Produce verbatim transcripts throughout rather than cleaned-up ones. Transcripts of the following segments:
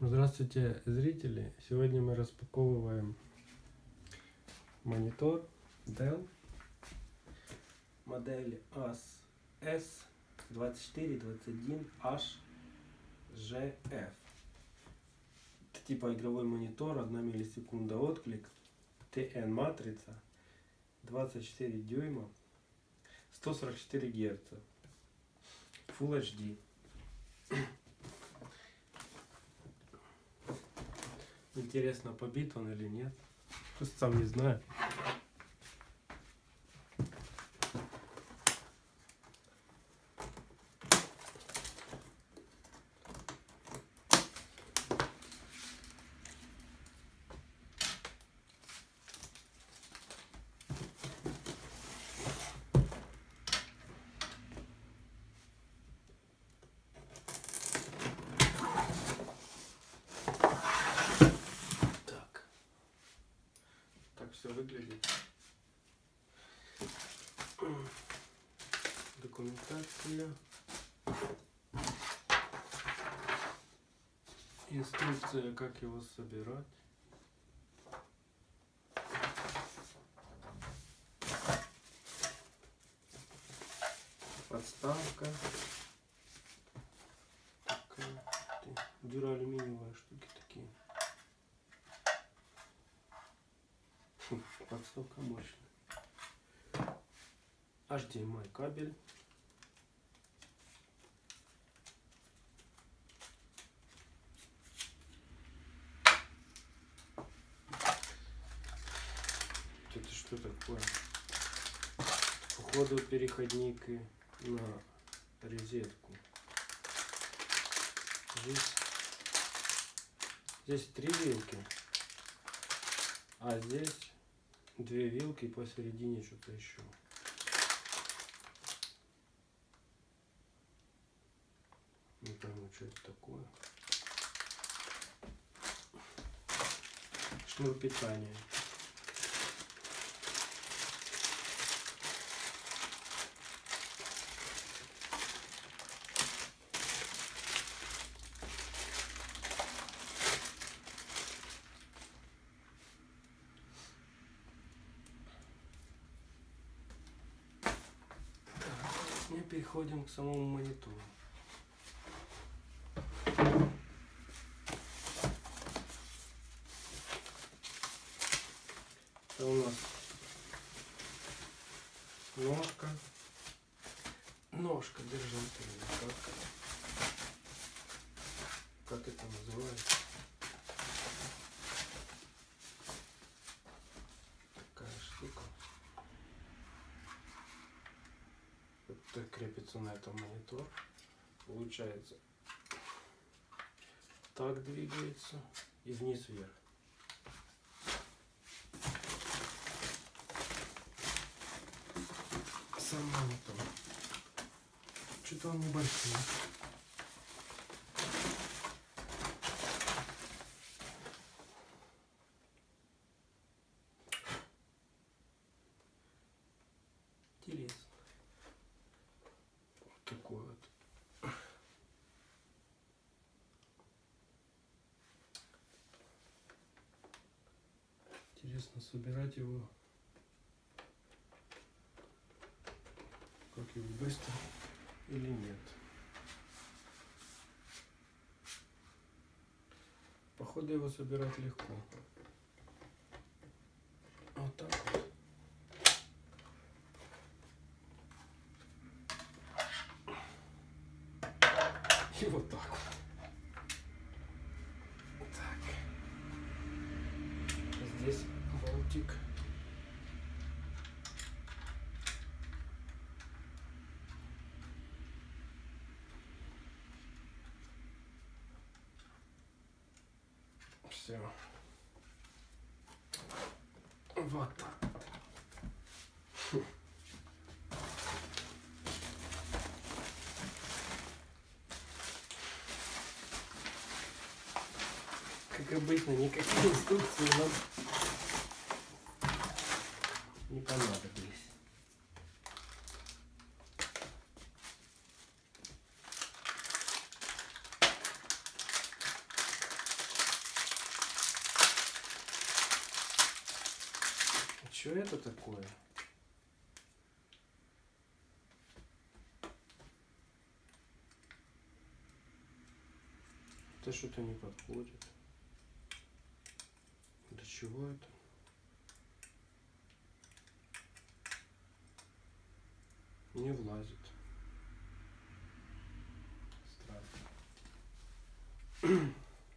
Здравствуйте, зрители! Сегодня мы распаковываем монитор Dell модели эс двадцать четыре двадцать один эйч джи эф. Это типа игровой монитор, одна миллисекунда отклик, ти эн матрица, двадцать четыре дюйма, сто сорок четыре герца, Full эйч ди. Интересно, побит он или нет. Просто сам не знаю. Все выглядит. Документация, инструкция, как его собирать, подставка, такая дюроалюминиевые штуки такие. Подставка мощная. эйч ди эм ай кабель. Это что такое? Походу переходник на розетку. Здесь, здесь три вилки, а здесь две вилки и посередине что-то еще. Не пойму, что это такое. Шнур питания. И переходим к самому монитору. Это у нас ножка, ножка держателя, как, как это называется? Такая штука. Это крепится на этом монитор. Получается, так двигается и вниз-вверх. Сам монитор. Что-то он небольшой. Интересно. Вот такой вот. Интересно, собирать его, как его быстро или нет. Походу его собирать легко. Вот так вот. И вот так вот. Так. Здесь болтик. Все. Вот так. Фу. Как обычно, никакие инструкции нам не понадобились. Что это такое? Это что-то не подходит. Для чего это? Не влазит. Странно.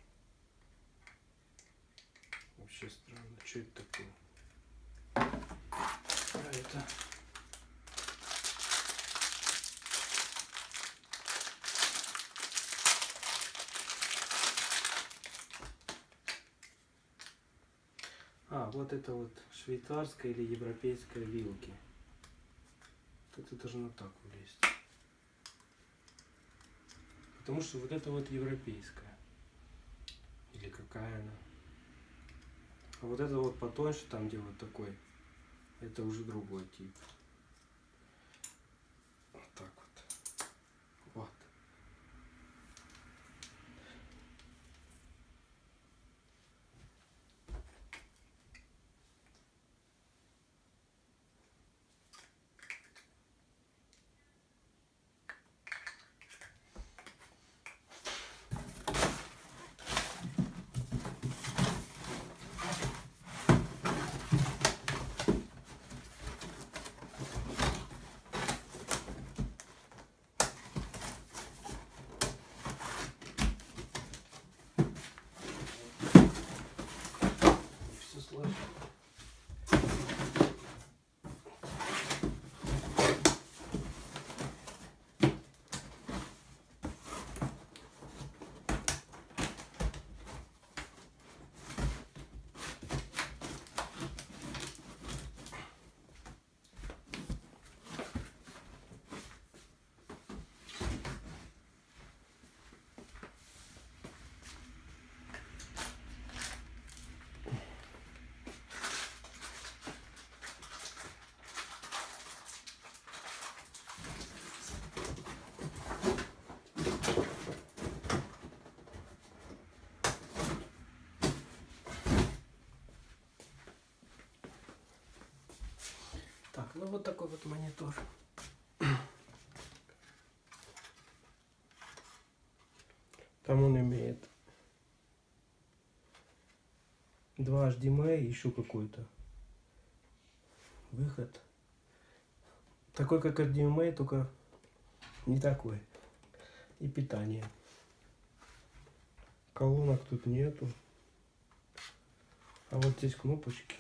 Вообще странно. Что это такое? А это... А, вот это вот швейцарская или европейская вилки. Вот это должно так влезть. Потому что вот это вот европейская. Или какая она. А вот это вот потоньше, там где вот такой, это уже другой тип. Вот так вот. Вот. Все сложно. Так, ну вот такой вот монитор. Там он имеет два эйч ди эм ай и еще какой-то выход. Такой как эйч ди эм ай, только не такой. И питание. Колонок тут нету. А вот здесь кнопочки.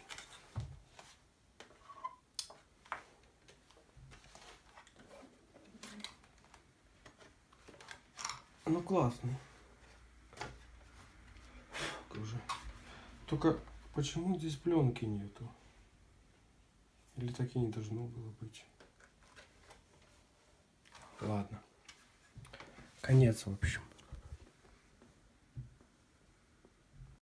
Ну классный. Уже. Только почему здесь пленки нету? Или так и не должно было быть? Ладно. Конец, в общем.